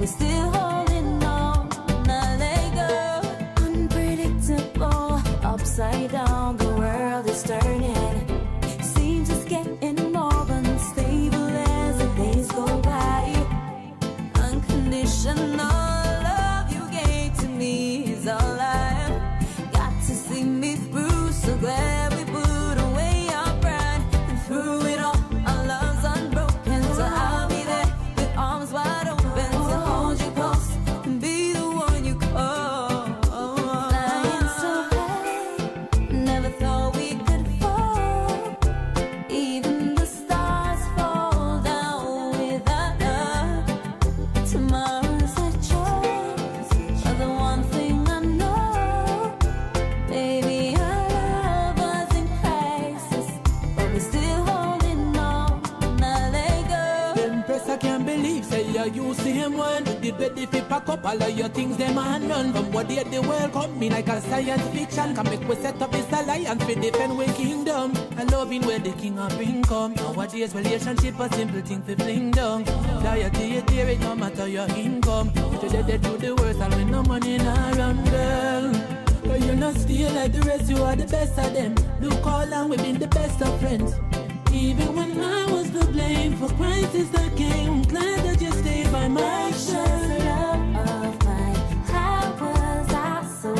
we're still holding on. Now let go. Unpredictable, upside down, the world is turning. Seems it's getting more unstable as the days go by. Unconditional love you gave to me is all I've got to see me through. So glad we put away our pride, and through it all our love's unbroken. So I'll be there with arms wide open to hold you close and be the one you call. Flying so high, never thought we could fall. Even the stars fall down without us. Tomorrow's a choice, but the one thing I know, baby, our love was in crisis, but we're still holding on. Now let go. Empress, I can't believe, say you same one. You did ready fi pack up all of your things, them and run. From what day the world come me like a science fiction. Can make we set up this alliance fi defend we kingdom. I loving where the king of income. Nowadays relationship a simple thing fi fling down. Loyalty you dear it no matter your income. Today they do the worst and with no money nah run, girl. But you're not still like the rest, you are the best of them. Look all and we've been the best of friends. Even when I was to blame for crisis that came, glad that you stayed by my side. Love of mine, how was I so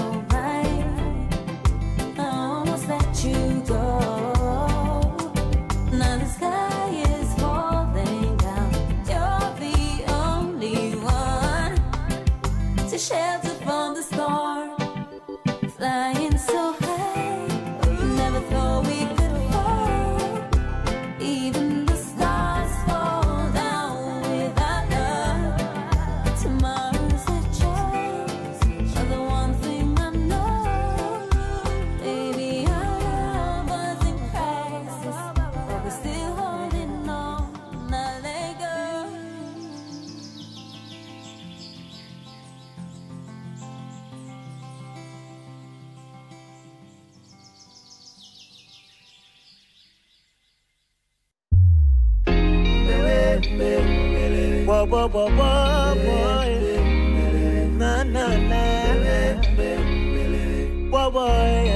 right? I almost let you go. Now the sky is falling down. You're the only one to shelter from the storm. Flying so high, never thought we could fall. Even the stars fall down without us. Tomorrow's a choice, but the one thing I know, baby, our love was in crisis, but we're still holding on. Now let go. Whoa, whoa, whoa, whoa, boy. Na, na, na. Whoa, boy.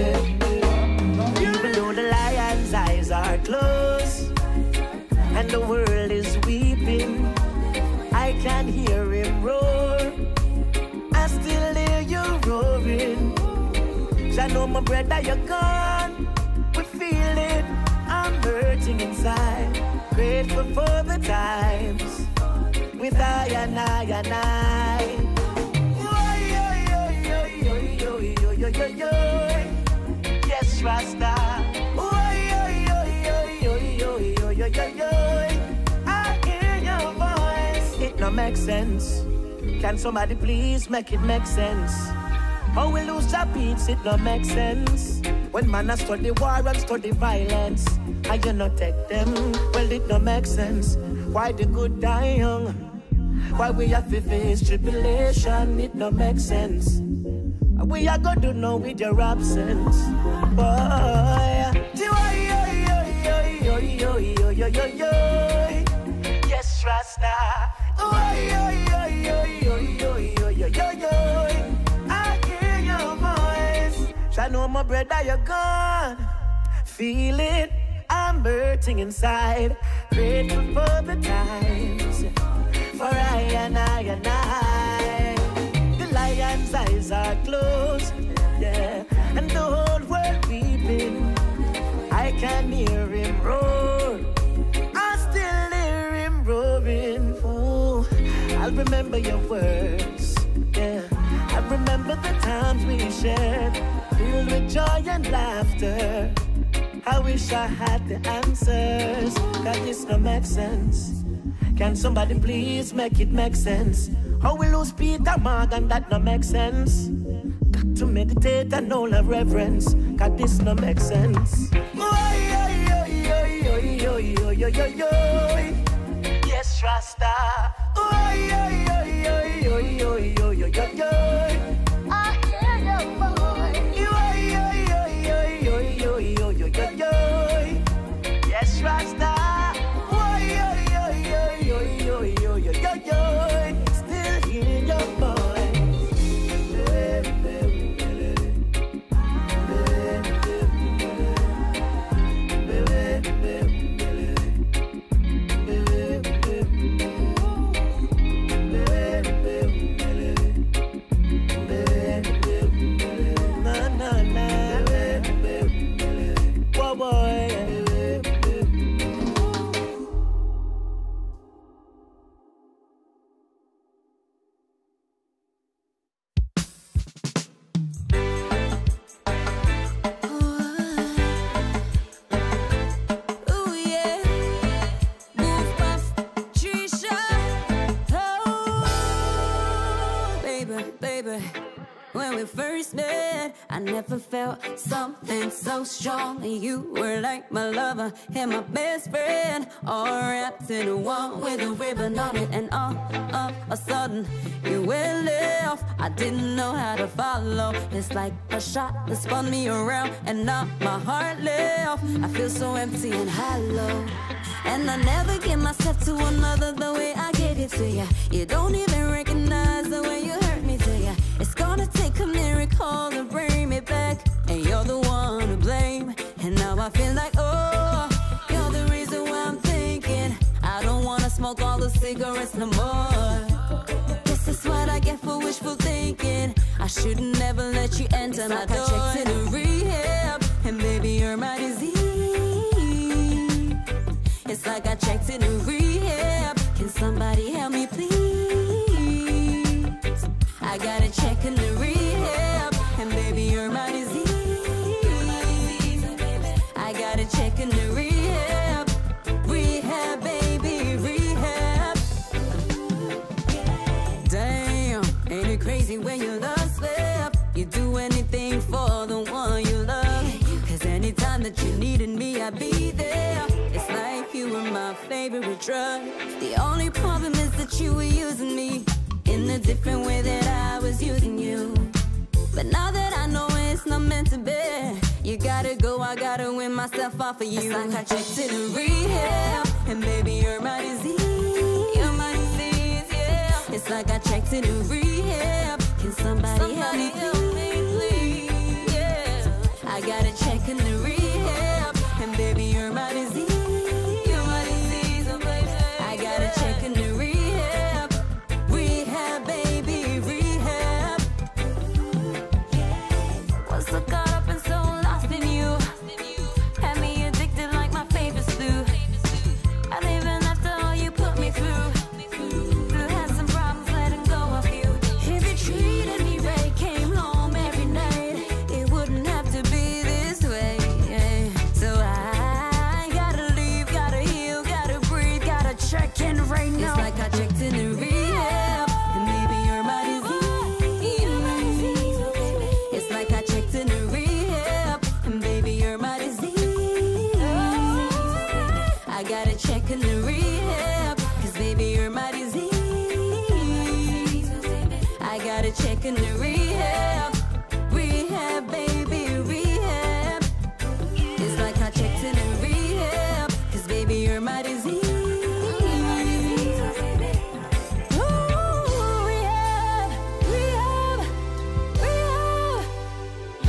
Even though the lion's eyes are closed and the world is weeping, I can hear him roar. I still hear you roaring. I know my brother, you're gone. We feel it. I'm hurting inside. Grateful for the times with I and I and I. Yes, Rasta. I hear your voice. It no make sense. Can somebody please make it make sense? How we lose our beats, it no make sense. When man a study war and study violence, and you not take them, well it no make sense. Why the good die young? Why we have to face tribulation? It no make sense. We are going to know with your absence, boy. Yes, Rasta. I hear your voice. I know my brother, you're gone. Feel it, I'm hurting inside. Grateful for the times, for I and I and I. The lion's eyes are closed, yeah, and the whole world weeping. I can hear him roar. I still hear him roaring. Oh, I'll remember your words, yeah. I remember the times we shared, filled with joy and laughter. I wish I had the answers. That this no make sense. Can somebody please make it make sense? How we lose Peter Morgan, that no make sense. Got to meditate and all the reverence. Cause this no make sense. Yes, Rasta. I hear your voice. Yes, Rasta. Still baby. When we first met, I never felt something so strong. And you were like my lover and my best friend, all wrapped in one with a ribbon on it. And all of a sudden, you went left. I didn't know how to follow. It's like a shot that spun me around and now my heart left. I feel so empty and hollow, and I never give myself to another the way I gave it to you. You don't even recognize the way you hurt me, do ya? It's gonna take a miracle to bring me back, and you're the one to blame. And now I feel like, oh, you're the reason why I'm thinking I don't wanna smoke all the cigarettes no more. This is what I get for wishful thinking. I shouldn't never let you enter my door. I checked into rehab, and baby, you're my disease. It's like I checked into rehab. Can somebody help me, please? I gotta check into rehab, and baby, you're my disease. I gotta check into rehab, rehab, baby, rehab. Damn, ain't it crazy when you love slip? You do anything for the one you love. Cause anytime that you needed me, I'd be there. It's like you were my favorite drug. The only problem is that you were using me in a different way that I was using you. But now that I know it's not meant to be, you gotta go, I gotta win myself off of you. It's like I checked into rehab, and baby, you're my disease. You're my disease, yeah. It's like I checked into rehab. Can somebody help me, please? Yeah. I gotta check into rehab, and baby, you're my disease. You're my disease, oh baby. I gotta check into rehab, rehab, baby, rehab. Was so caught up and so lost in you, had me addicted like my favorite stew. And even after all you put me through, still had some problems letting go of you. If you treated me right, came home every night, it wouldn't have to be this way. So I gotta leave, gotta heal, gotta breathe, gotta check in right now. It's like I checked into rehab, and maybe you're my disease. It's like I checked into rehab, and baby, you're my disease. I gotta check into rehab, cause baby, you're my disease. I gotta check into rehab, rehab, baby, rehab. It's like I checked into rehab, cause baby, you're my disease. Ooh, rehab, rehab, rehab. Ooh.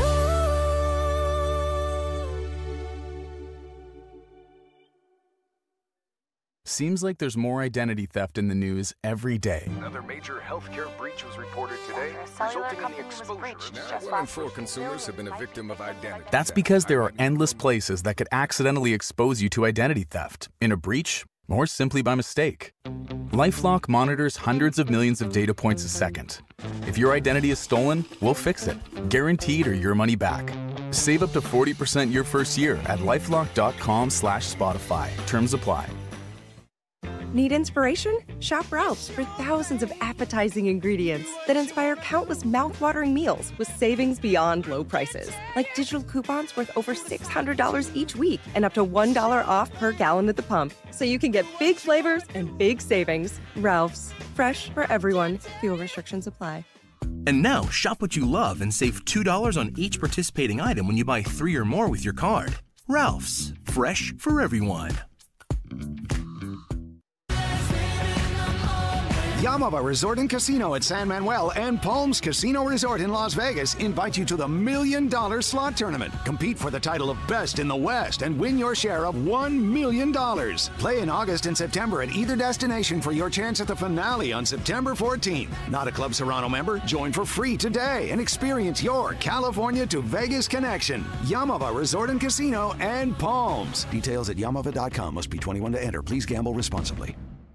Seems like there's more identity theft in the news every day. Another major healthcare breach was reported today, resulting in the exposure of 1 in 4 consumers have been a victim of identity That's theft. because there are endless places that could accidentally expose you to identity theft, in a breach, or simply by mistake. LifeLock monitors hundreds of millions of data points a second. If your identity is stolen, we'll fix it, guaranteed or your money back. Save up to 40% your first year at LifeLock.com/Spotify. Terms apply. Need inspiration? Shop Ralph's for thousands of appetizing ingredients that inspire countless mouth-watering meals with savings beyond low prices. Like digital coupons worth over $600 each week and up to $1 off per gallon at the pump. So you can get big flavors and big savings. Ralph's. Fresh for everyone. Fuel restrictions apply. And now, shop what you love and save $2 on each participating item when you buy 3 or more with your card. Ralph's. Fresh for everyone. Yamava Resort and Casino at San Manuel and Palms Casino Resort in Las Vegas invite you to the $1 Million Slot Tournament. Compete for the title of Best in the West and win your share of $1 million. Play in August and September at either destination for your chance at the finale on September 14th. Not a Club Serrano member? Join for free today and experience your California to Vegas connection. Yamava Resort and Casino and Palms. Details at yamava.com. Must be 21 to enter. Please gamble responsibly.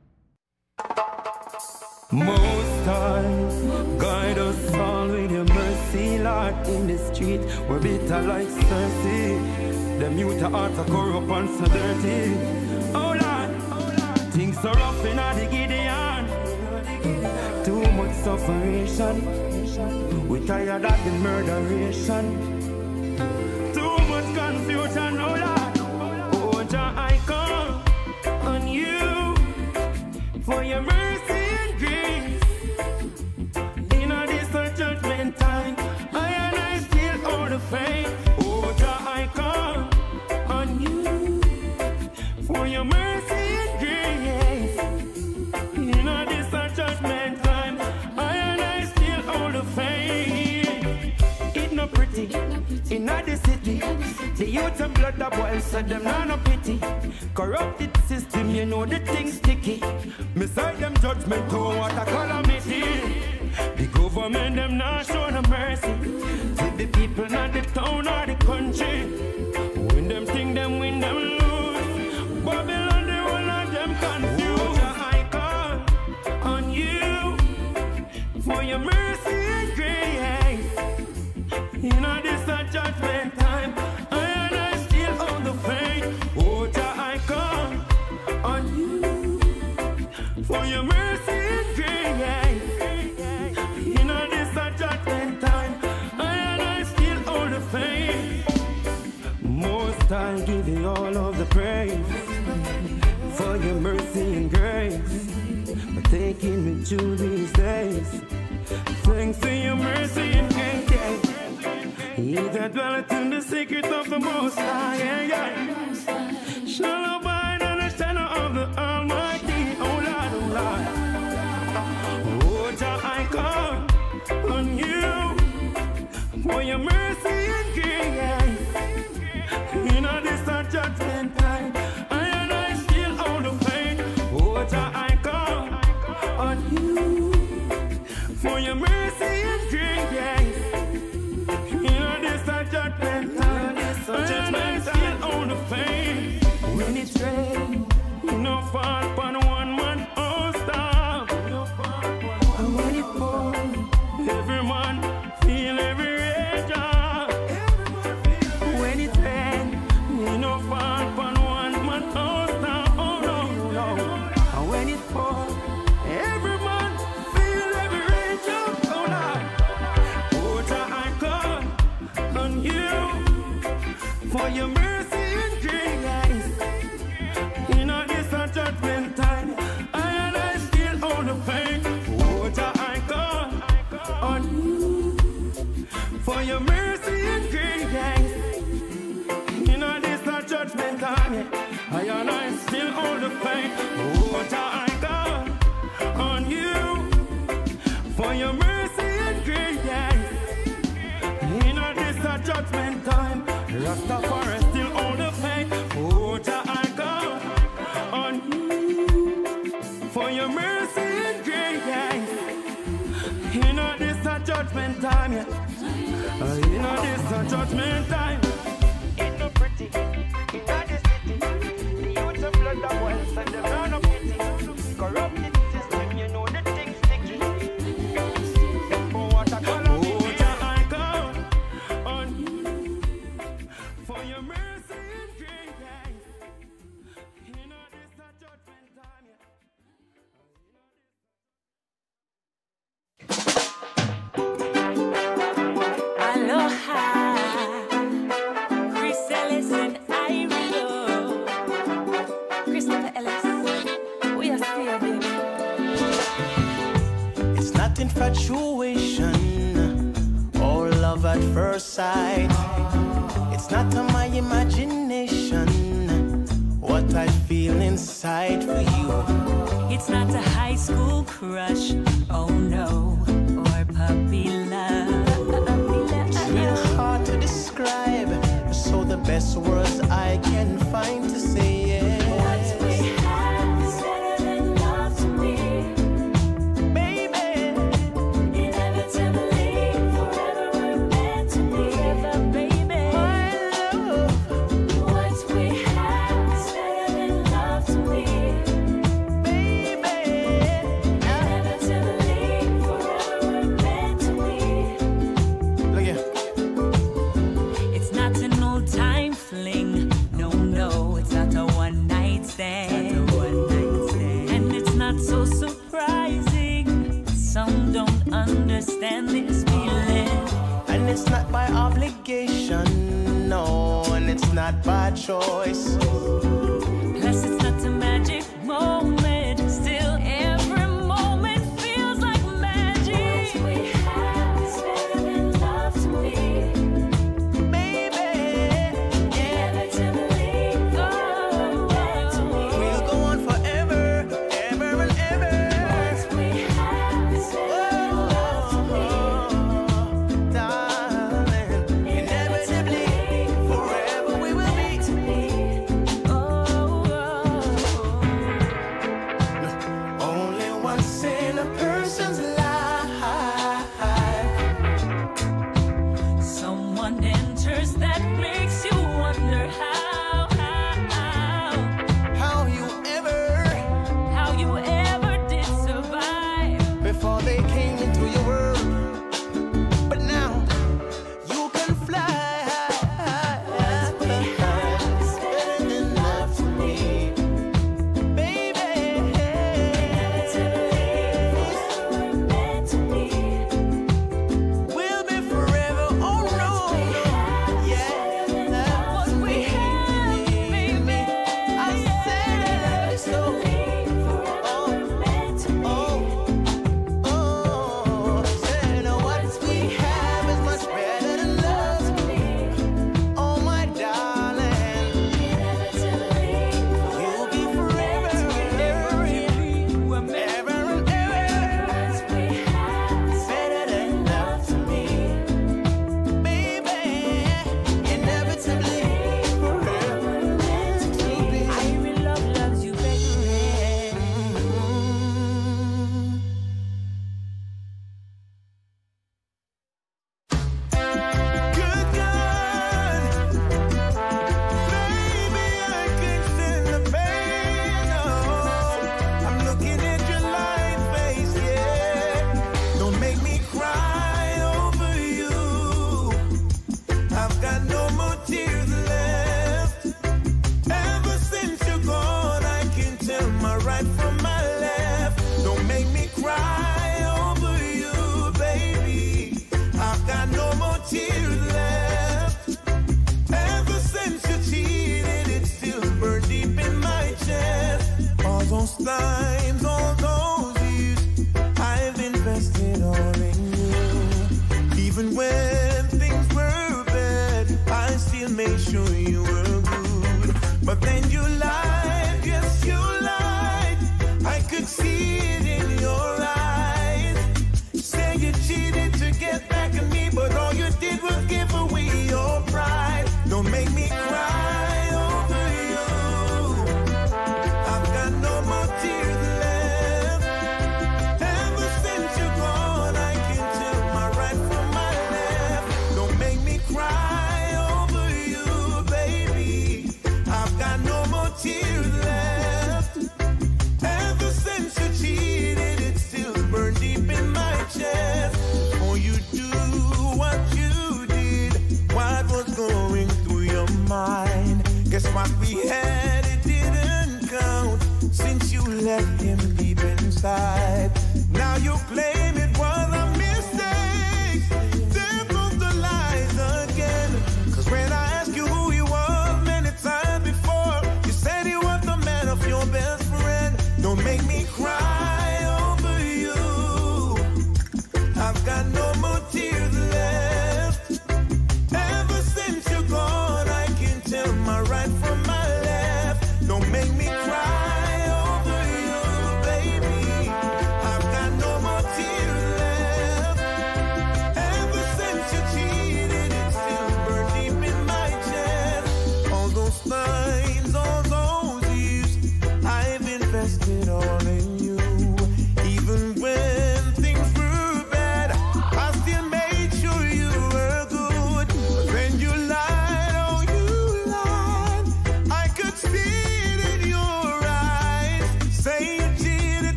Most High, guide us all with your mercy, Lord. In the street, we're bitter like Cersei. Them youth are so corrupt and so dirty. Oh Lord, things so rough in the Gideon. Too much sufferation. We tired of the murderation. Too much confusion, oh Lord. Oh Jah, I call on you for your mercy and grace. In a this judgment time, I still hold the faith. Oh Jah, I call on you for your mercy and grace. In a this judgment time, I still hold the faith. It's not pretty, in the city. The youth and blood that boils, so them no pity. Corrupted system, you know the thing sticky. Beside them judgment, oh what a calamity. The government them not show no mercy to the people, not the town or the country. When them think them win, them lose. Babylon, the whole of them confused. I call on you for your mercy and grace. You know this a judgment time, and I still on the faith. Oh, Jah, I call on you for your mercy and grace. You know this a judgment time, and I still on the faith. Most I give you all of the praise for your mercy and grace, for taking me through these days. Thanks to your mercy and grace, yeah. He that dwelleth in the secret of the Most High, shall abide under the shadow of the Almighty. Oh Lord, oh Lord. Oh Jah, I call on you for your mercy and grace. You know this a judgment time, and I still hold the faith. Oh Jah, I call on you for your mercy and grace. You know this a judgment time, and I still on the faith. When it's rain, no fall upon one man, oh stop. And when it pours, every man feel every rage. When it rain, no fall upon one man, oh stop. Oh no, no. And when it pours, every man feel every rage. Oh Lord. Oh Jah, I call on you for your mercy and grace. You know this a judgment time, and I still hold the faith. Oh Jah, I call on you for your mercy and grace. You know this a judgment time, and I still hold the faith. Oh Jah, I call on you for your mercy and grace. You know this a judgment time, Rastafari still hold the faith. Oh Jah, I call on you for your mercy and grace. You know this a judgment time, yeah. You know this a judgment time. It's no pretty, in the city. The youth of blood that boils, and them no pity. Corrupted system, you know the thing sticky. Oh what a calamity. Oh Jah, I call on you for your mercy and grace. You know this a judgment time, yeah. Aloha, Chris Ellis and Irene. Christopher Ellis, we are still baby. It's not infatuation or love at first sight. It's not on my imagination what I feel inside for you. It's not a high school crush, oh no, or puppy love. It's real hard to describe, so the best words I can find to say, yeah. What we have is better than love to me, baby. Inevitably, forever we're meant to be, ever, baby. My love, What we have is better than love to me, baby. inevitably, forever we're meant to be. Look here. It's not an old time fling, no, no, it's understand this feeling. And it's not by obligation, no, and it's not by choice. Plus it's not a magic moment, still every moment feels like magic. What we have is better than love to me. Baby, yeah, never to believe. We'll go on forever, ever and ever. What we have is better than love to me. Darling, inevitably, forever we will be.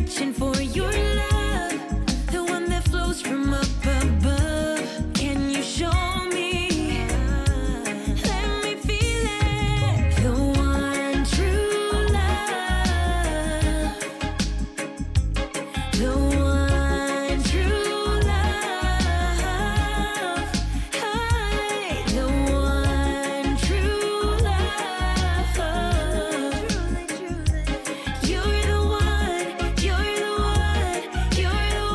searching for your love, the one that flows from up above. Can you show me? Let me feel it. The one true love. The one true love. The one true love. You're the one. You're the one. You're the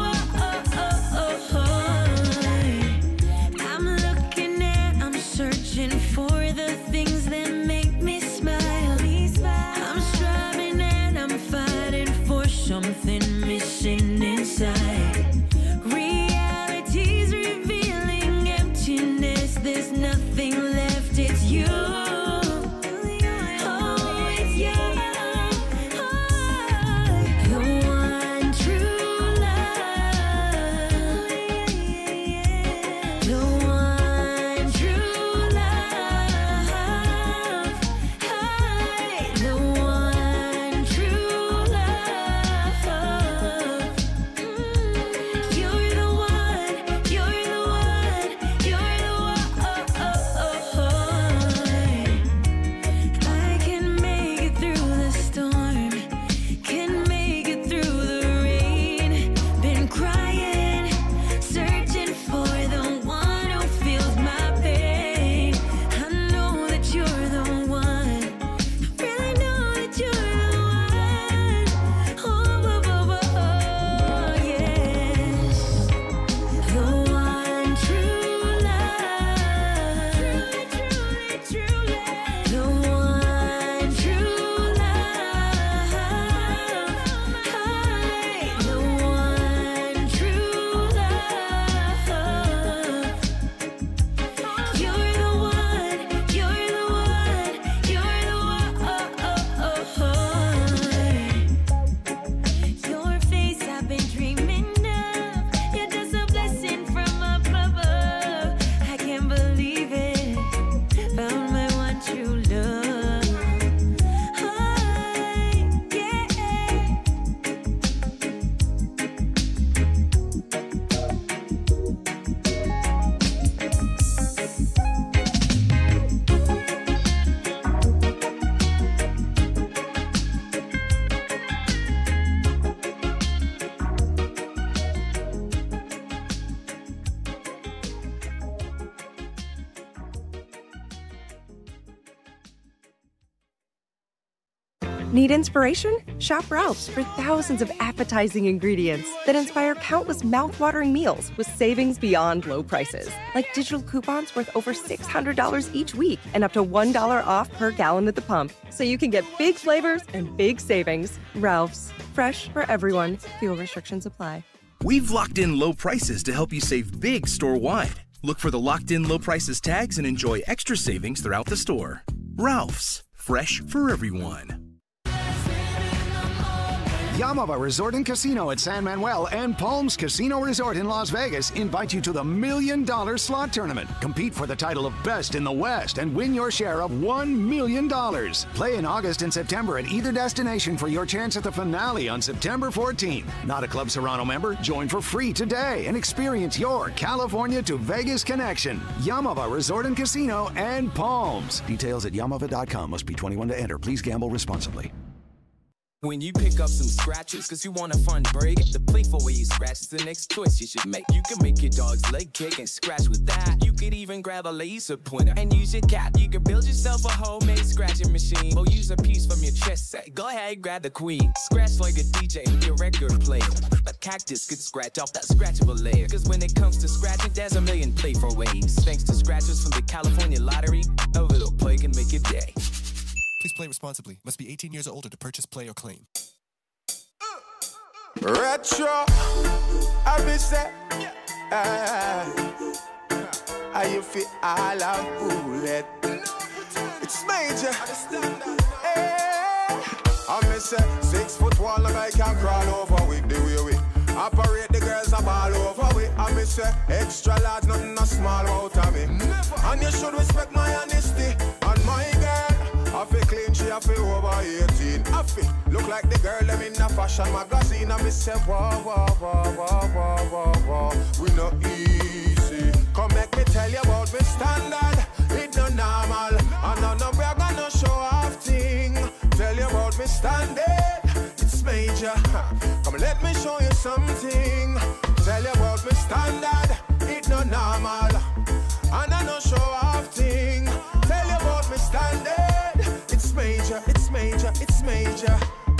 one. I'm looking at, I'm searching for the things that make me smile. I'm striving and I'm fighting for something missing inside. Reality's revealing emptiness. There's nothing left. It's you. Oh, it's you. The one true love. The one true love. The one true love. You're the one. You're the one. You're the one. I can make it through the storm. Can make it through the rain. Been crying, searching for the one who feels my pain. I know that you're the one. I really know that you're the one. Oh, yes. The one true love. Truly, truly, the one true love. The one true love. You're the one. You're the one. You're the one. Your face I've been dreaming of. You're just a blessing from up above. I can't believe it. Found my one true love. Yeah. Need inspiration? Shop Ralph's for thousands of appetizing ingredients that inspire countless mouth-watering meals with savings beyond low prices. Like digital coupons worth over $600 each week and up to $1 off per gallon at the pump. So you can get big flavors and big savings. Ralph's. Fresh for everyone. Fuel restrictions apply. We've locked in low prices to help you save big store-wide. Look for the locked-in low prices tags and enjoy extra savings throughout the store. Ralph's. Fresh for everyone. Yamava Resort and Casino at San Manuel and Palms Casino Resort in Las Vegas invite you to the $1 Million Slot Tournament. Compete for the title of Best in the West and win your share of $1 million. Play in August and September at either destination for your chance at the finale on September 14th. Not a Club Serrano member? Join for free today and experience your California to Vegas connection. Yamava Resort and Casino and Palms. Details at yamava.com. Must be 21 to enter. Please gamble responsibly. When you pick up some scratches, cause you want a fun break, the playful way you scratch is the next choice you should make. You can make your dog's leg kick and scratch with that. You could even grab a laser pointer and use your cat. You can build yourself a homemade scratching machine or use a piece from your chess set. Go ahead, grab the queen. Scratch like a DJ with your record player. A cactus could scratch off that scratchable layer. Cause when it comes to scratching, there's a million playful ways. Thanks to scratchers from the California Lottery, a little play can make your day. Please play responsibly. Must be 18 years or older to purchase, play, or claim. Retro, I be say, how you feel all of bullet? It's major. I miss say 6 foot wall and I can crawl over with the way we operate. The girls are all over with. I miss say extra large, nothing a small out of me. Never. And you should respect my honesty and my girl. I feel clean, she I feel over 18. I feel look like the girl them in a fashion magazine and me say, whoa, whoa, whoa, whoa, whoa, whoa, whoa. We no easy. Come make me tell you about me standard. It no normal. And no brag and no show off thing. Tell you about me standard. It's major. Come let me show you something. Tell you about me standard. It no normal. And I no show off thing. Tell you about me standard. It's major, it's major, it's major.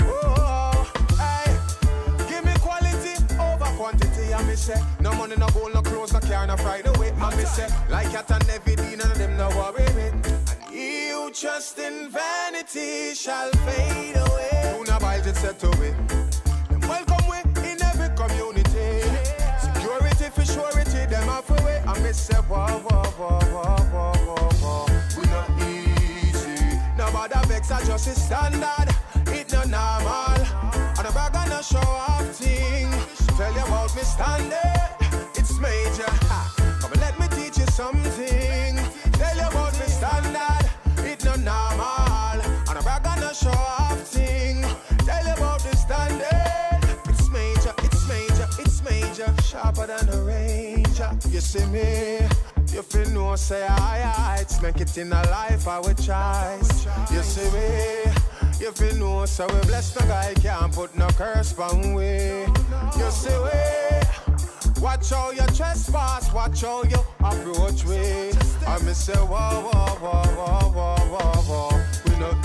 Oh, hey. Give me quality over quantity. I me say, no money, no gold, no clothes, no car, no Friday away. I me say, like Cat and Nevi, none of them no worry with. And he who trust in vanity shall fade away. Who no buy it set to it. Them welcome we in every community. Security for surety, them off away. I me say, whoa, whoa, whoa, whoa, whoa, whoa, whoa. We not easy. Nobody vex, I just a standard. It no normal. And a bag and a show off thing. Tell you about me standard. It's major. Come let me teach you something. Tell you about me standard. It no normal. And a bag and a show off thing. Tell you about me standard. It's major, it's major, it's major. Sharper than a ranger. You see me? You feel no say I it's make it in a life our choice. You see me? You feel no so we bless no guy can't put no curse on we. You see we? Watch how you trespass, watch how you approach we. I me say whoa whoa whoa whoa whoa whoa whoa. We no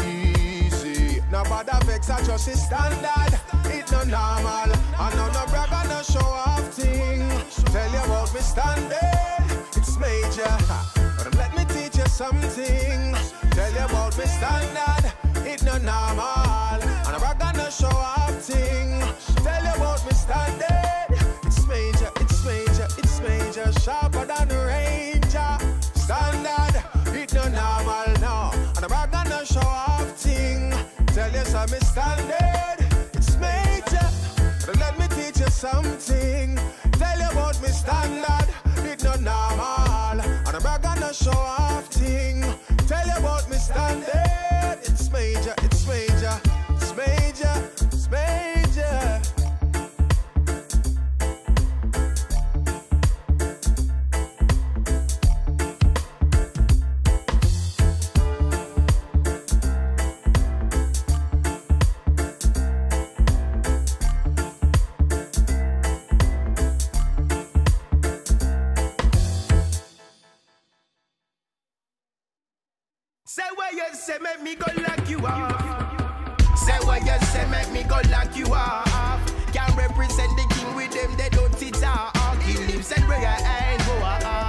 easy. Nobody vex I just a standard. It no normal. I know no brag and no show off thing. Tell you about me standard. It's major. But let me teach you something. Tell you about me standard. It no normal. And I'm not gonna show off thing. Tell you about me standard. It's major, it's major, it's major. Sharper than a ranger. Standard. It no normal, no. And I'm not gonna show off thing. Tell you some me standard. It's major. But let me teach you something. Tell you about me standard. It no normal. And I'm not gonna show off thing. Tell you about me standard. It's major, it's major, it's major, it's major. Say what you say, make me go lock you off. Say what you say, make me go lock you off. Can't represent the king with them, they don't teach our kill lips and bring our ain't go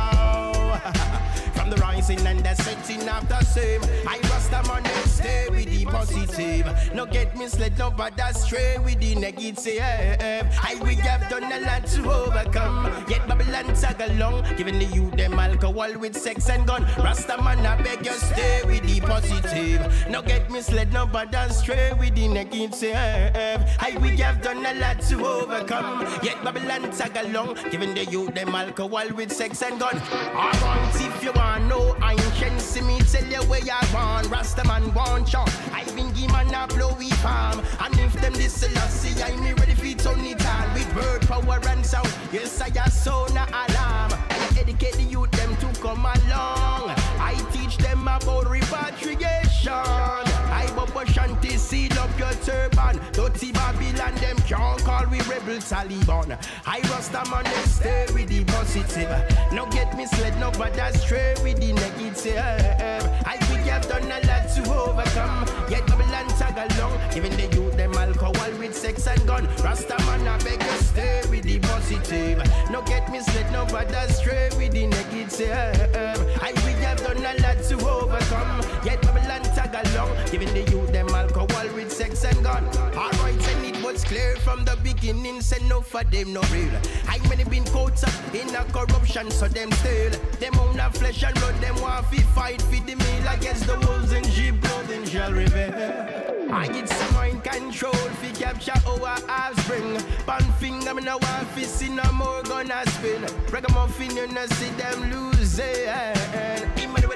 from the rising and the setting of the same. I rust them on them, stay with the positive. No get misled, no but that's straight with the negative. I we have done a lot to overcome. Yet Babylon tag along, giving the youth them alcohol with sex and gun. Rastaman, I beg you stay with the positive. No get misled, no but that's straight with the negative. I we have done a lot to overcome. Yet Babylon tag along, giving the youth them alcohol with sex and gun. Alright, if you want no ancient, see me tell you where you want. Rastaman want you. I been give man a blowy palm. And if them this see I me ready for turn it on. With word, power and sound. Yes, I a sound alarm. I educate the youth them to come along. I teach them about repatriation. I bubble shanty, seal up your turban. Dirty Babylon, them can't call we rebel Taliban. I Rastaman, them stay with the positive. No get misled, no but that's straight with the negative. I think you have done a lot to overcome. Yet Babylon tag along, giving the youth them alcohol with sex and gun. Rastaman, I beg you stay with the positive. No get misled, no but that's straight with the negative. I think you have done a lot to overcome. Yet Babylon tag along, giving the youth them alcohol with sex and gun. Alright, and it was clear from the beginning, say no for them no real. I many been caught up in a corruption, so them still. Them own a flesh and blood, them want to fight for the meal against the wolves and sheep, clothing shall reveal. I get some mind control, fi capture our offspring. Pan finger, me no want fi see no more gonna spin. Ragamuffin, you no see them losing. Emmanuel and Mark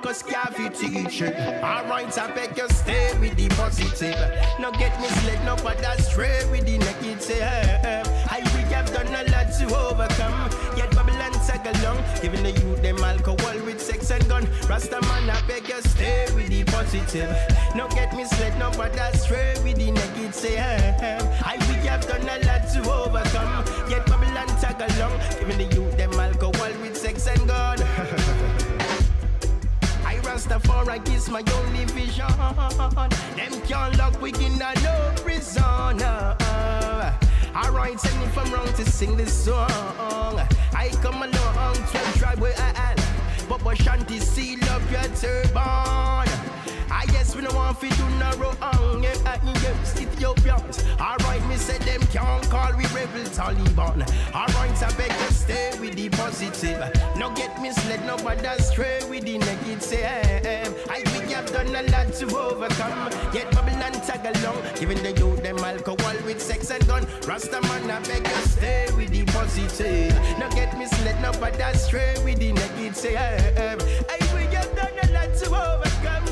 focus, can't teach it. Alright, I beg you stay with the positive. No get misled, no but stray with the negative. We have done a lot to overcome. Yet Babylon tag along, giving the youth them alcohol with sex and gun. Rasta man, I beg you stay with the positive. No get misled, no but stray with the negative. We have done a lot to overcome. Yet Babylon tag along, giving the youth them alcohol with sex and gun. I Rastafari is my only vision. Them can't lock within a no prison. Alright, send me from wrong to sing this song. I come along to try where I am. But Shanti seal up your turban. I guess we don't want to do no wrong. Yes, Ethiopians. Alright, me say them can't call we rebel Taliban. Alright, I beg you stay with the positive. No get misled, no but stray with the negative. We have done a lot to overcome. Yet Babylon tag along, giving the youth them alcohol with sex and gun. Rasta man, I beg you stay with the positive. No get misled, no but stray with the negative. We have done a lot to overcome.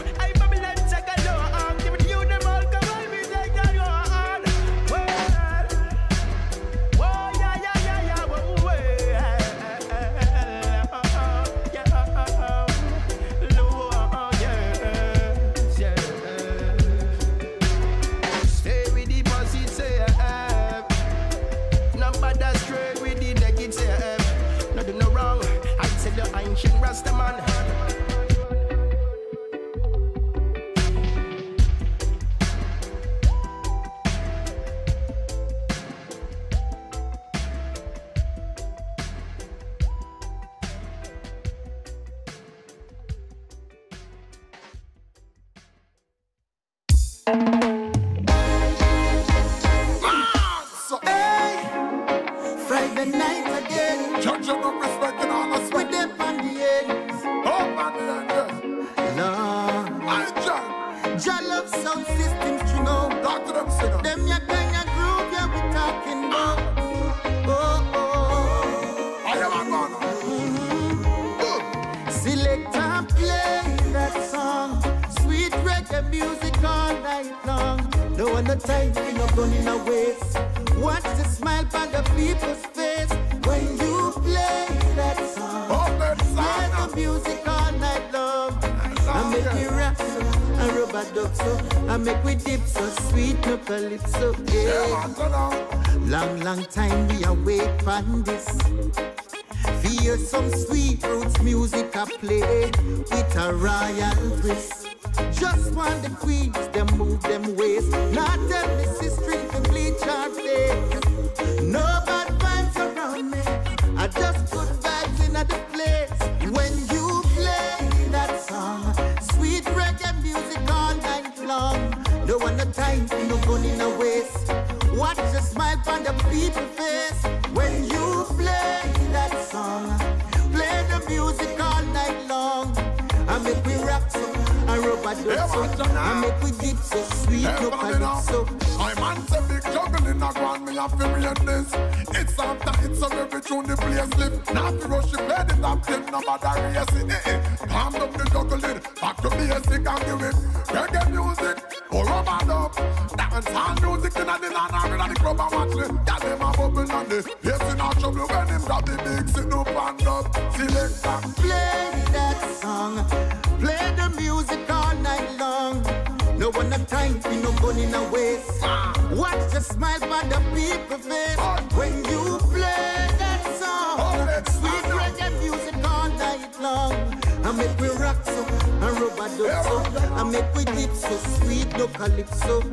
Rasta man. So, hey, Friday night again. Judge of respect and all us with them on the ends. Oh, on the ends, yes. Lord, Jah love sound systems, you know. Talk to them, singer. Them ya kind of group, yeah, we talking about. I am a select and play that song. Sweet reggae music all night long. No one no time, we no gun in a waste. Watch the smile on the people's face when you play that song. Play the music all night long. I make me rap so, I rub a dub so, I make we dip so, sweet no calypso. Yeah. Long time we await for this. Feel some sweet roots music I play with a royal twist. Just want the queens, them move them ways. Not them this is strength and bleach our face. No bad vibes around me. I just put vibes in the place. When you play that song, sweet reggae music all night long. No one no time for no gun in a waste. Watch the smile on the people's face. When you play that song, play the music all night long. I make we rap so, I rub a dub so, I make we dip so, sweet no calypso. My man say big juggling a grand, me have to read this. It's after it's so every tune the place live. Now to rush you play the top 10, no matter racing. Calm down the juggling, back to basic and give it. Reggae music, or rubber dub. Dance and music in the land, and the club and watch it. Got them a bubble and the yes in our trouble when him got the big sit up and up. Select and play that song. Play the music all night long. No one have time for no gun in a waste. Watch the smile on the people's face when you play that song. Sweet reggae music all night long. I make we rock so, and rub a dub so, I make we dip so, sweet no calypso.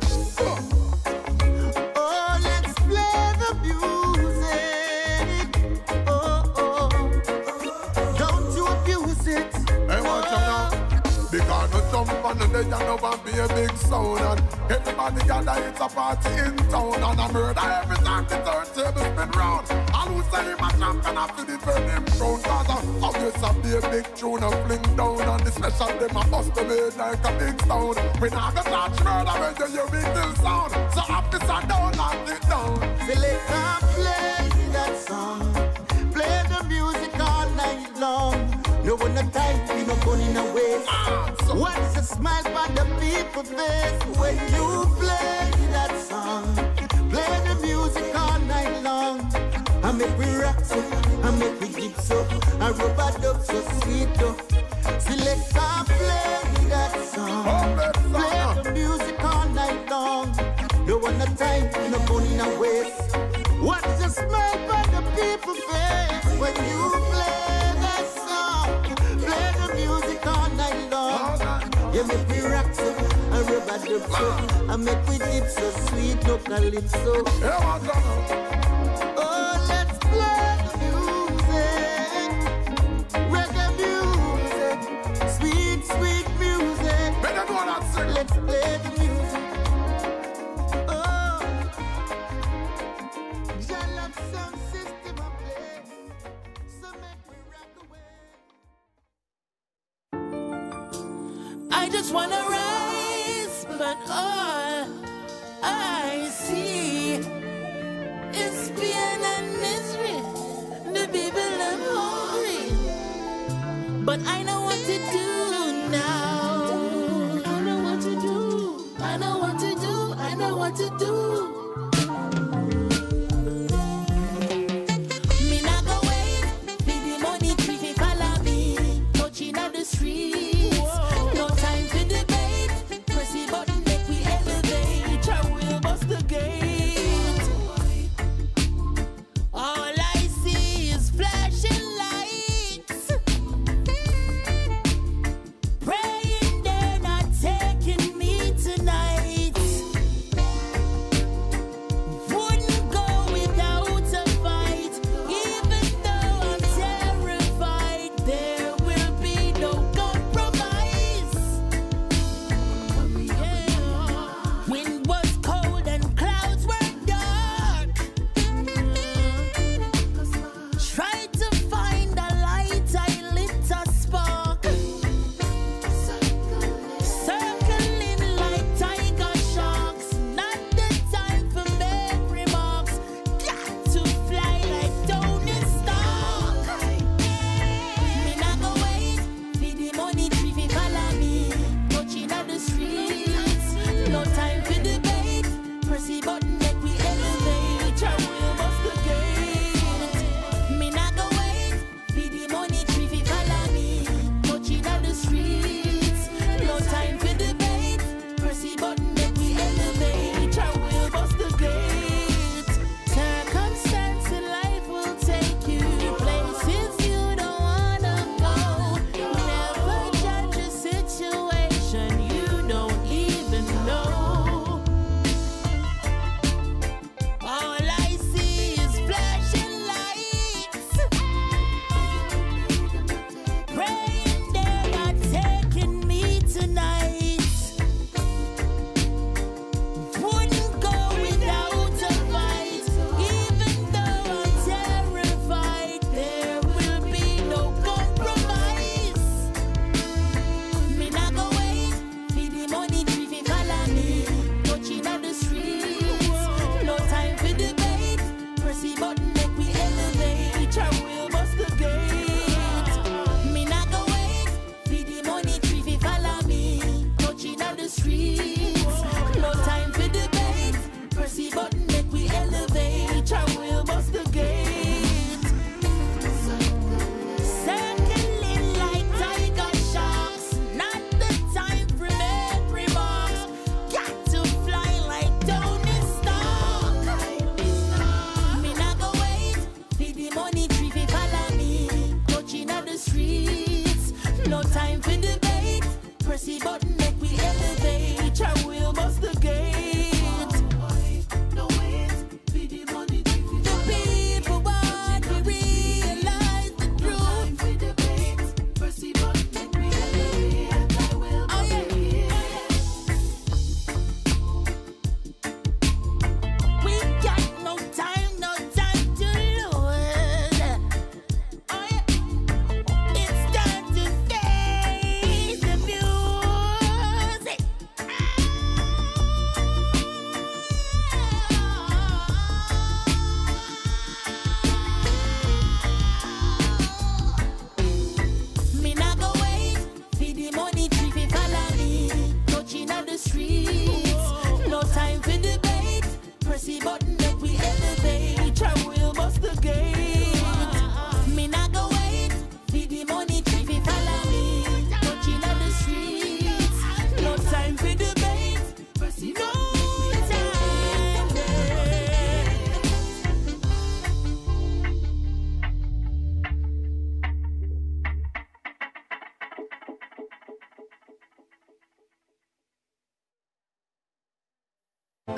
Oh, let's play the music. Oh, don't you abuse it. Hey, watch out now. Because no jump on the day and no one be a big sound. And everybody gather, it's a party in town. And a murder every time the turntable spin round. All who say him a champion after the burning crown. Cause obvious a be a big tune and fling down. And the special them a bust the made like a big stone. We not gonna touch murder when you hear big till sound. So officer down and it down. Select and play that song. Play the music all night long. No one no time, we no gun in a way. waist. What's the smile on the people's face when you play that song? Play the music all night long. I make we rock so, I make we dip so, I rub a dub so sweet though. Selector, play that song. Play the music all night long. No one no time, no money, no waste. What's the smile on the people's face when you play that song? Play the music all night long. You make me rock so, I rub a dub so, I make we dip so sweet, no calypso. Oh, let's play the music, reggae music, sweet, sweet music. Better go on and sing. Let's play the music. Oh, your love sound system I play, so make me rock away. I just wanna rise, but all I see is pain and misery. The people are hungry, but I know what to do now. I know what to do. I know what to do. I know what to do. Me not go wait for the money to follow me, touching on the streets. No time for debate. Press the button, make we elevate. I will bust the gate. All I see is flashing lights. Praying they're not taking me tonight.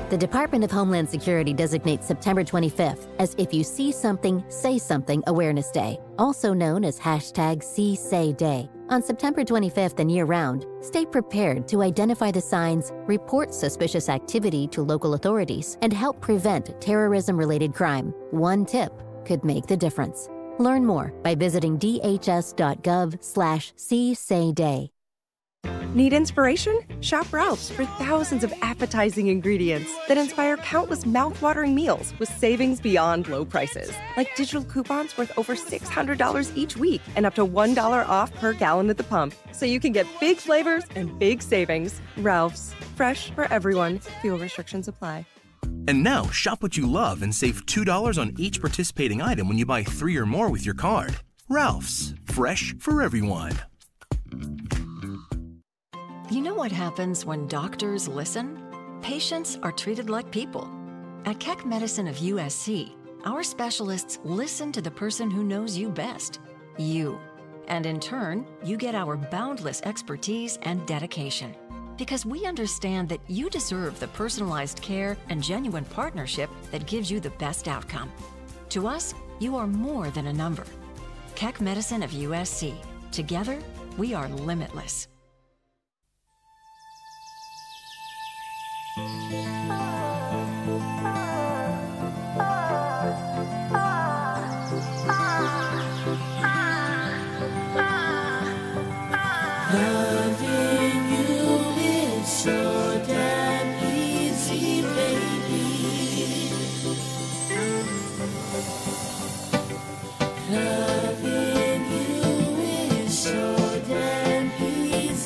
The Department of Homeland Security designates September 25th as If You See Something, Say Something Awareness Day, also known as #SeeSayDay. On September 25th and year-round, stay prepared to identify the signs, report suspicious activity to local authorities, and help prevent terrorism-related crime. One tip could make the difference. Learn more by visiting dhs.gov/SeeSayDay. Need inspiration? Shop Ralph's for thousands of appetizing ingredients that inspire countless mouth-watering meals with savings beyond low prices. Like digital coupons worth over $600 each week and up to $1 off per gallon at the pump. So you can get big flavors and big savings. Ralph's. Fresh for everyone. Fuel restrictions apply. And now, shop what you love and save $2 on each participating item when you buy 3 or more with your card. Ralph's. Fresh for everyone. You know what happens when doctors listen? Patients are treated like people. At Keck Medicine of USC, our specialists listen to the person who knows you best, you. And in turn, you get our boundless expertise and dedication. Because we understand that you deserve the personalized care and genuine partnership that gives you the best outcome. To us, you are more than a number. Keck Medicine of USC. Together, we are limitless. Loving you is so damn easy, baby. Loving you is so damn easy.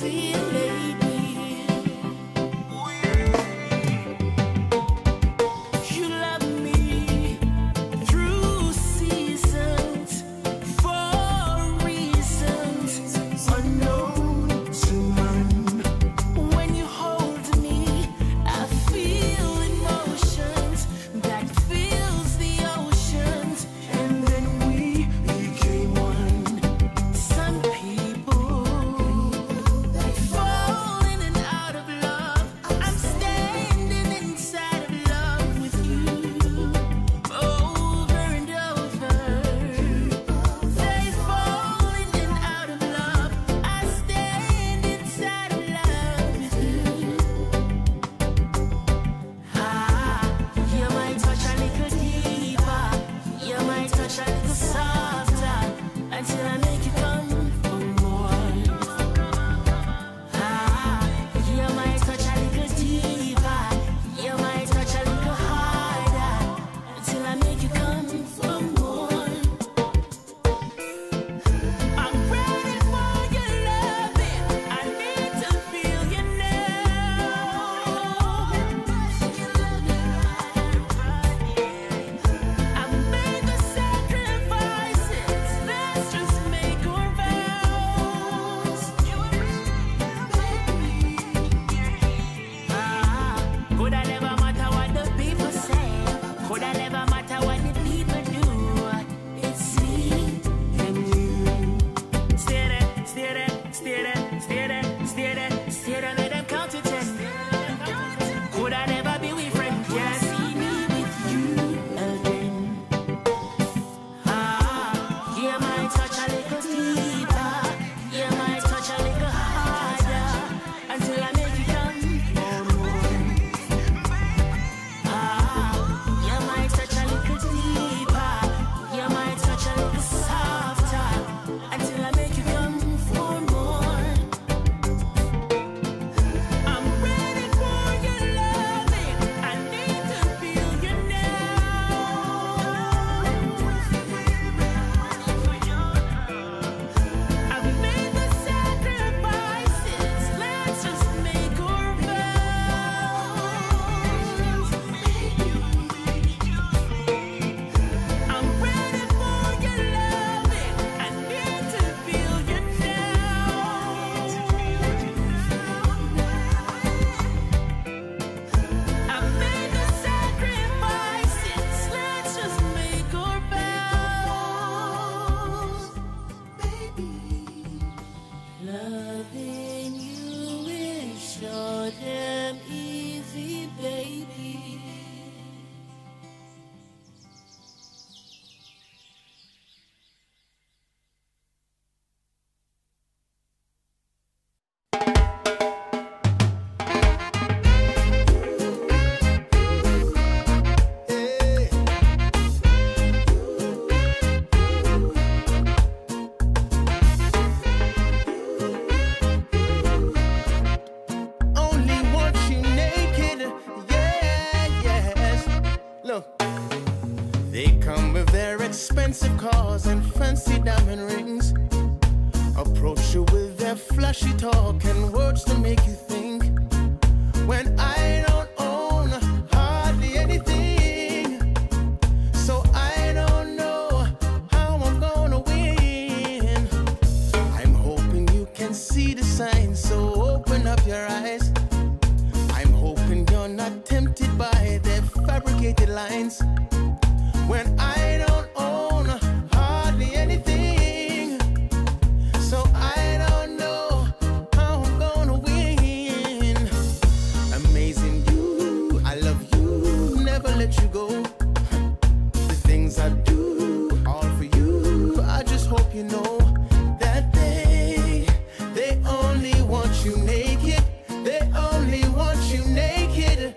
They come with their expensive cars and fancy diamond rings. Approach you with their flashy talk and words to make you think. When I don't own hardly anything, so I don't know how I'm gonna win. I'm hoping you can see the signs, so open up your eyes. I'm hoping you're not tempted by their fabricated lines. When I don't own hardly anything, so I don't know how I'm gonna win. Amazing you, I love you, never let you go. The things I do, all for you, I just hope you know that they only want you naked. They only want you naked.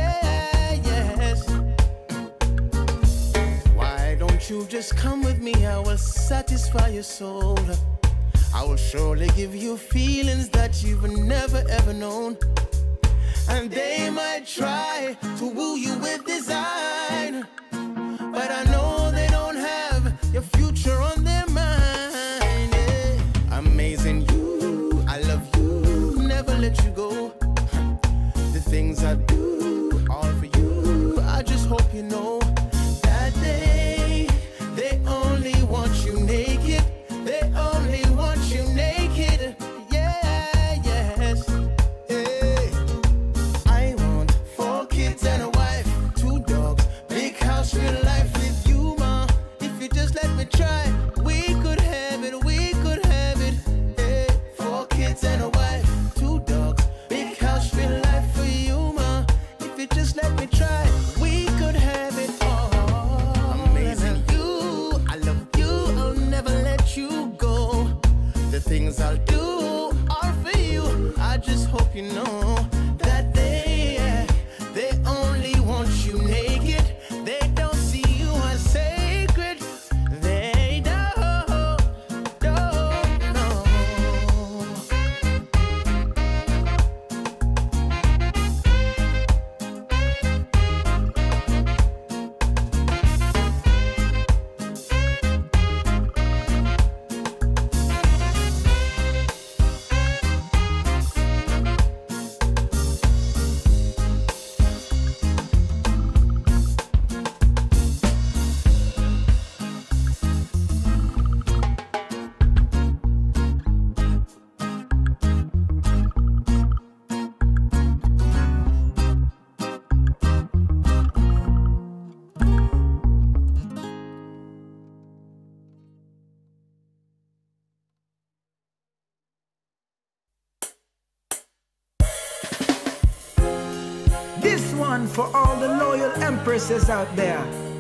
You just come with me, I will satisfy your soul. I will surely give you feelings that you've never ever known. And they might try to woo you with design, but I know they don't have your future on their mind. Yeah. Amazing you, I love you, never let you go. The things I do, all for you, I just hope you know that they only want you naked. They only want you naked. Yeah, yes. Hey. I want 4 kids and a wife, 2 dogs, big house, real life with you, ma. If you just let me try, we could have it, we could have it. Hey. 4 kids and a wife, 2 dogs, big house, real life for you, ma. If you just let me try, we could have it all. Amazing you, I love you, I'll never let you go. The things I'll do are for you. I just hope you know that they only want you naked. They don't see you as sacred. They don't know. This one for all the loyal empresses out there.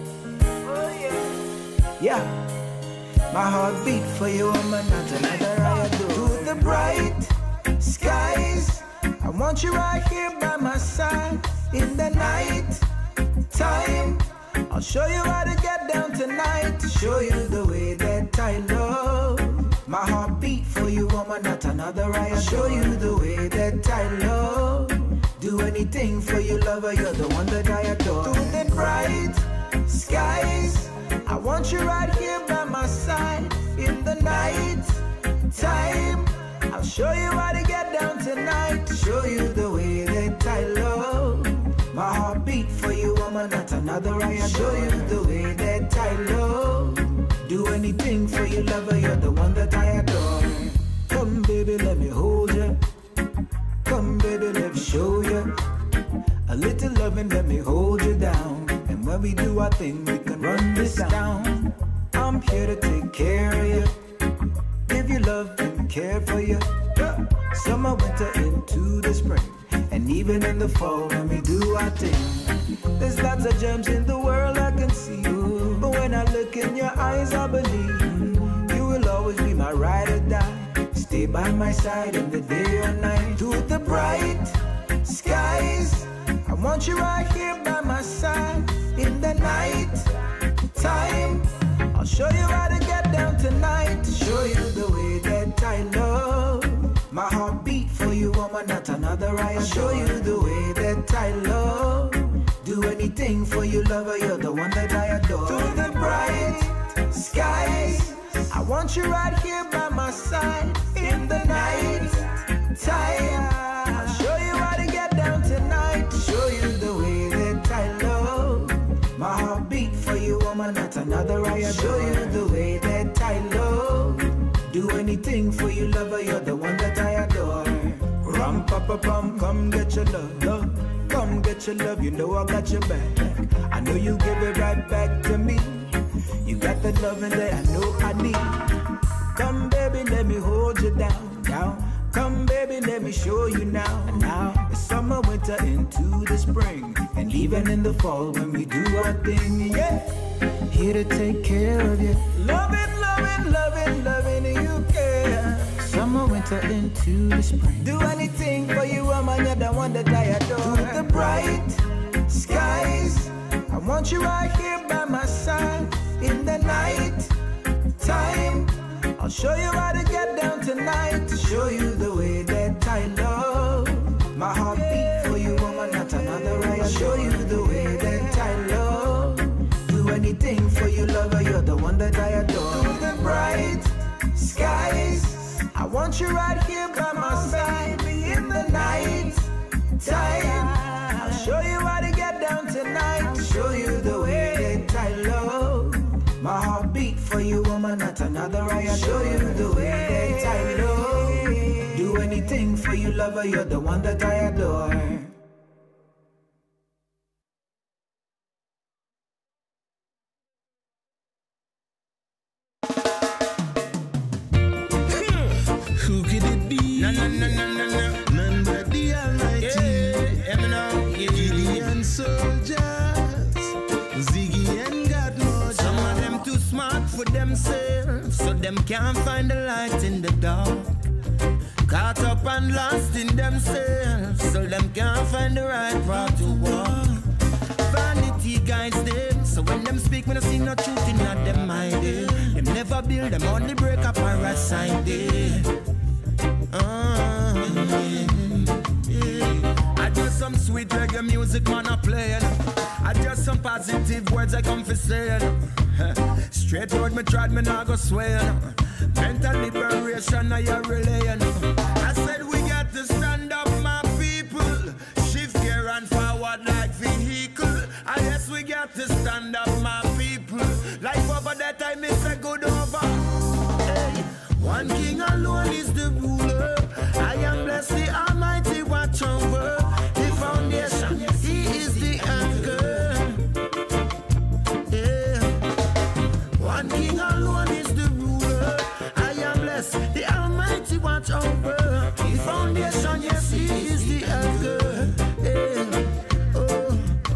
Yeah, my heart beat for you, woman, not another I do. To the bright skies, I want you right here by my side. In the night time, I'll show you how to get down tonight. Show you the way that I love. My heart beat for you, woman, not another I show you the way that I love. Do anything for you, lover, you're the one that I adore. To the bright skies, I want you right here by my side. In the night time, I'll show you how to get down tonight. Show you the way that I love. My heart beat for you, woman, not another I adore. Show you the way that I love. Do anything for you, lover, you're the one that I adore. Come, baby, let me hold you. Come, baby, let me show you a little loving, let me hold you down. And when we do our thing, we can run this down. I'm here to take care of you, give you love and care for you. Summer, winter, into the spring, and even in the fall when we do our thing. There's lots of gems in the world I can see you, but when I look in your eyes, I believe you will always be my ride or die. Stay by my side in the day or night. To the bright skies, I want you right here by my side. In the night time, I'll show you how to get down tonight. Show you the way that I love. My heart beat for you, woman, not another I adore. Show you the way that I love. Do anything for you, lover, you're the one that I adore. To the want you right here by my side in the night time. I'll show you how to get down tonight. Show you the way that I love. My heart beat for you, woman, not another riot. Show you the way that I love. Do anything for you, lover, you're the one that I adore. Rum pa pa pum, come get your love, love. Come get your love, you know I got your back. I know you give it right back to me. You got the loving that I know I need. Come baby, let me hold you down, down. Come baby, let me show you now, now. The summer, winter, into the spring, and even in the fall when we do our thing, yeah. Here to take care of you. Loving, loving, loving, loving you care. Summer, winter, into the spring. Do anything for you, woman, you're the one that I adore. To the bright skies, I want you right here by my side in the night time. I'll show you how to get down tonight. To show you the way that I love. My heart beat for you, woman, not another right. I'll show you the way that I love. Do anything for you, lover, you're the one that I adore. To the bright skies, I want you right here by my side in the night time. I'll show you how to get down tonight. To show you the way that I love. My heart beat for you, woman, not another right. I'll show you the way that I love. Do anything for you, lover, you're the one that I adore. Who could it be? No. None but the Almighty. Gideon soldiers, Ziggy and God Mojo. Some of them too smart for themselves, so them can't find the light in the dark. Caught up and lost in themselves, so them can't find the right path to walk. Vanity guides them, so when them speak, when I see no truth in not them mind. Them never build, them only break up and right side. I just some sweet reggae music man I play. I just some positive words I come for saying. Straight road me tried, me not go sway. Mental liberation I a relaying. I said we got to stand up my people. Shift gear and forward like vehicle. I guess we got to stand up my people. Life over that time is a good over. Hey. One king alone is the ruler. I am blessed, the Almighty watch over. The foundation, he is the anchor. Yeah. One king alone is the ruler. I am blessed, the Almighty watch over. The foundation, yes, he is the anchor. Yeah. Oh.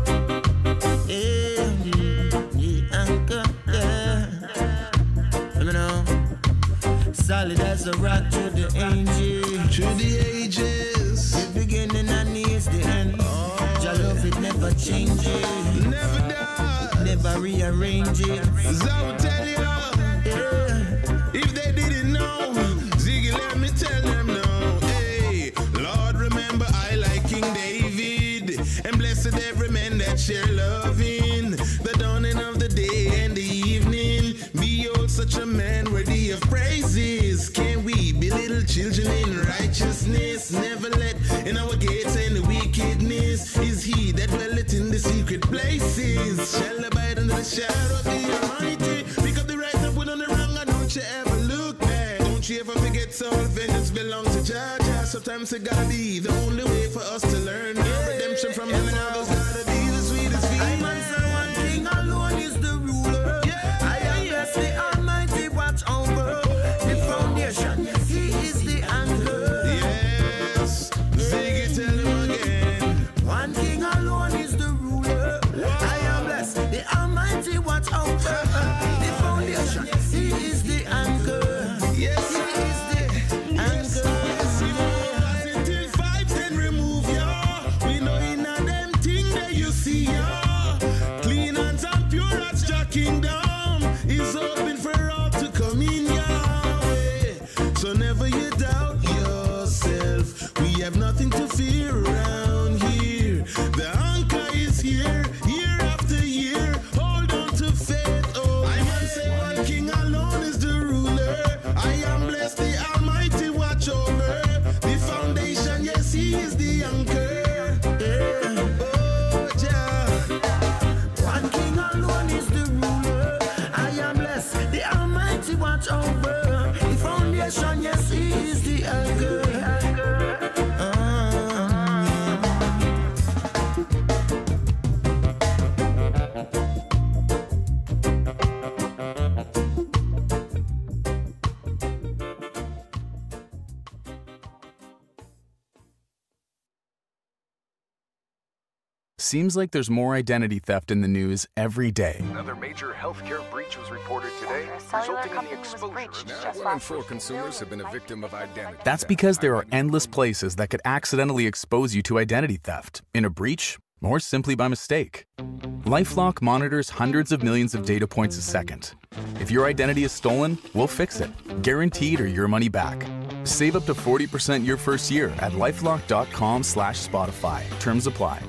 Yeah. The anchor, yeah. Let me know. Solid as a rock to the ages. Through the ages. The beginning and is the end. Your love it never changes. Never die. Never rearranges. So I will tell you. Yeah. If they didn't know, Ziggy, let me tell them now. Hey, Lord, remember I like King David. And blessed every man that share loving. The dawning of the day and the evening. Behold, such a man worthy of praises. Can we be little children in righteousness? Never let in our gates any wickedness. Is he that dwelleth in the secret places? Shall abide under the shadow of the Almighty. Pick up the right and put on the wrong, and don't you ever look back. Don't you ever forget all vengeance belongs to Jah. Sometimes it gotta be the only way for us to learn. Redemption from the Father's gotta be the sweetest feeling. I say one king alone is the ruler. I am blessed, the Almighty watch over. The foundation, he is the anchor. Yes, Ziggy, tell him again. One king alone is the ruler. I am blessed, the Almighty watch over. The foundation, he is the anchor. Yes, he is the anchor. Positive vibes then remove ya. We know in a them thing that you see ya. Clean hands and pure as Jah kingdom is open for all to come in Yahweh. So never you doubt yourself. We have nothing to fear around here. The anchor is here, year after year. Hold on to faith. Oh, I must say one king alone is the ruler. Seems like there's more identity theft in the news every day. Another major healthcare breach was reported today, resulting in the exposure of 1 in 4 consumers have been a victim of identity That's because there are endless places that could accidentally expose you to identity theft in a breach or simply by mistake. LifeLock monitors hundreds of millions of data points a second. If your identity is stolen, we'll fix it, guaranteed or your money back. Save up to 40% your first year at LifeLock.com/Spotify. Terms apply.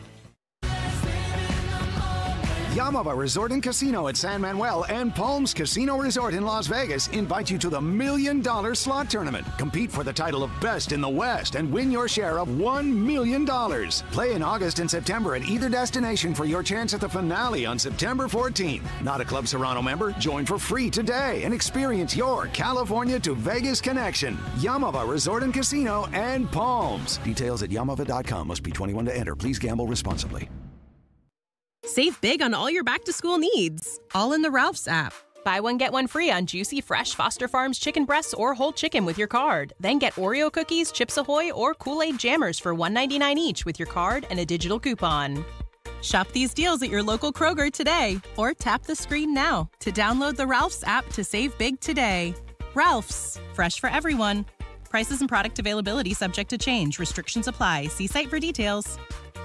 Yamava Resort and Casino at San Manuel and Palms Casino Resort in Las Vegas invite you to the $1 Million Slot Tournament. Compete for the title of Best in the West and win your share of $1 million. Play in August and September at either destination for your chance at the finale on September 14th. Not a Club Serrano member? Join for free today and experience your California to Vegas connection. Yamava Resort and Casino and Palms. Details at Yamava.com. Must be 21 to enter. Please gamble responsibly. Save big on all your back-to-school needs, all in the Ralph's app. Buy one, get one free on juicy, fresh Foster Farms chicken breasts or whole chicken with your card. Then get Oreo cookies, Chips Ahoy, or Kool-Aid jammers for $1.99 each with your card and a digital coupon. Shop these deals at your local Kroger today, or tap the screen now to download the Ralph's app to save big today. Ralph's, fresh for everyone. Prices and product availability subject to change. Restrictions apply. See site for details.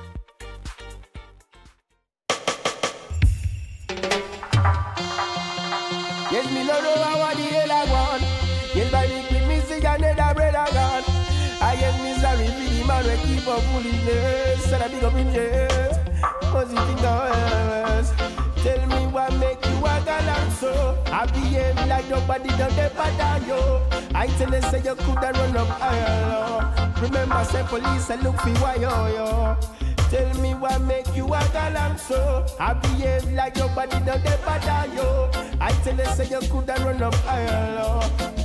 Yes, me no know how the hell I want. Yes, by me quit me sick and another brother gone. I guess me sorry for the man we keep up foolishness. And I big up in jail. Cause you think else. Tell me what make you walk along so. I behave like nobody done the bother yo. I tell you say you coulda run up higher. Remember say police and look for why yo. Tell me what make you walk along so. I behave like nobody done the bother yo. I tell you say you coulda run up higher.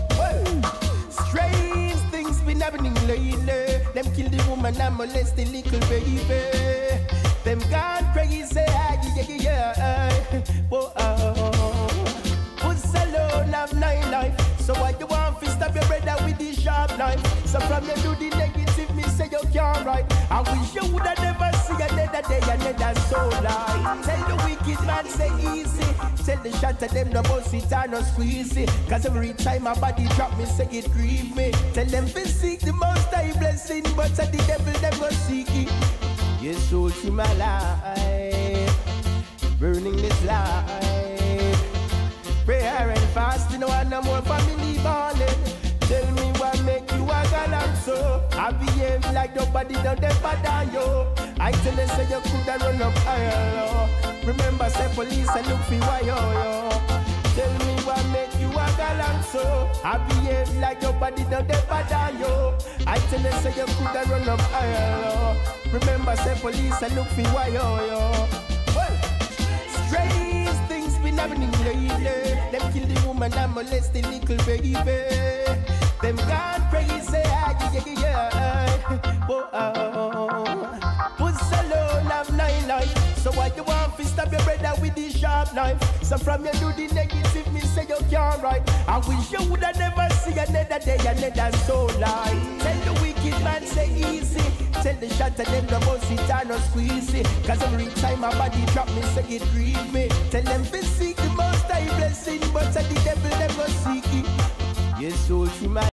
Strange things been happening lately. Them kill the woman and molest the little baby. Them gone crazy, yeah. Whoa, who's alone have 9 life? So why you want to stab your brother with the sharp knife? So from you do the negative, me say you can't right. I wish you woulda never see another day, another soul life. Tell the wicked man say easy. Tell the shot of them no boss it and no squeeze it. Cause every time my body drop me say it grieve me. Tell them to seek the most high blessing, but the devil them go seek it. Yes, soul to my life, burning this life. Prayer and fasting, no one no more family balling. Tell me what make you walk along so. I behave like nobody done the bother yo. I tell you say you coulda run up higher. Remember say police and look for why yo. Tell me what make you walk along so. I behave like nobody done the bother yo. I tell you say you coulda run up higher. Remember say police and look for why yo. Well, strange things been happening lately. Them kill the woman and molest the little baby. Them gone crazy, yeah. Whoa, who's alone have 9 life? So why you want to stab your brother with the sharp knife? So from you do the negative, me say you can't right. I wish you woulda never see another day, another soul life. Tell the wicked man say easy. Tell the shot of them no boss it and no squeeze it. Cause every time my body drop me say it grieve me. Tell them to seek the most high blessing, but the devil them go seek it. Yes, soul to my